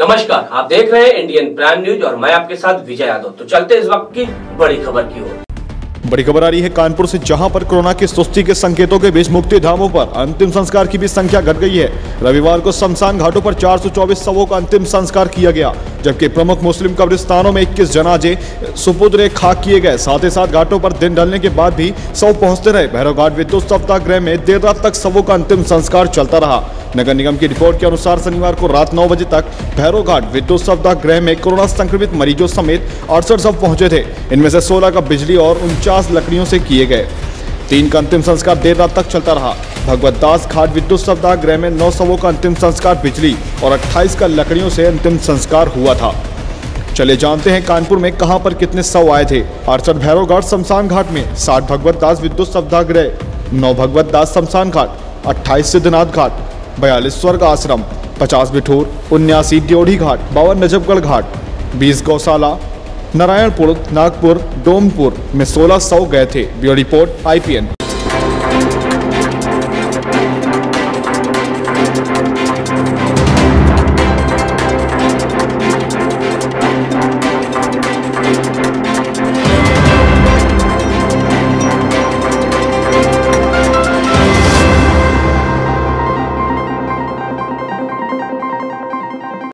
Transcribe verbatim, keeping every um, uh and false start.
नमस्कार, आप देख रहे हैं इंडियन प्राइम न्यूज और मैं आपके साथ विजय यादव। तो चलते इस वक्त की बड़ी खबर की ओर। बड़ी खबर आ रही है कानपुर से, जहां पर कोरोना की सुस्ती के संकेतों के बीच मुक्ति धामों पर अंतिम संस्कार की भी संख्या घट गई है। रविवार को शमशान घाटों पर चार सौ चौबीस शवों का अंतिम संस्कार किया गया, जबकि प्रमुख मुस्लिम कब्रिस्तानों में इक्कीस जनाजे सुपुर्द खाक किए गए। साथ ही साथ घाटों पर दिन ढलने के बाद भी शव पहुंचते रहे। भैरवघाट विद्युत सत्याग्रह में देर रात तक शवों का अंतिम संस्कार चलता रहा। नगर निगम की रिपोर्ट के अनुसार शनिवार को रात नौ बजे तक भैरवघाट विद्युत सत्याग्रह में कोरोना संक्रमित मरीजों समेत अड़सठ शव पहुंचे थे। इनमें से सोलह का बिजली और उनचास लकड़ियों से किए गए। तीन का अंतिम संस्कार देर रात तक चलता रहा। भगवत दास घाट विद्युत सत्याग्रह में नौ शवों का अंतिम संस्कार बिजली और अट्ठाईस का लकड़ियों से अंतिम संस्कार हुआ था। चले जानते हैं कानपुर में कहां पर कितने शव आए थे। अड़सठ भैरवघाट शमशान घाट में, साठ भगवत दास विद्युत सत्याग्रह, नौ भगवत दास शमशान घाट, अट्ठाईस सिद्धनाथ घाट, बयालीस स्वर्ग आश्रम, पचास बिठूर, उन्यासी ड्योढ़ी घाट, बावन नजफगढ़ घाट, बीस गौशाला, नारायणपुर, नागपुर, डोमपुर में सोलह सौ गए थे। Bureau report I P N.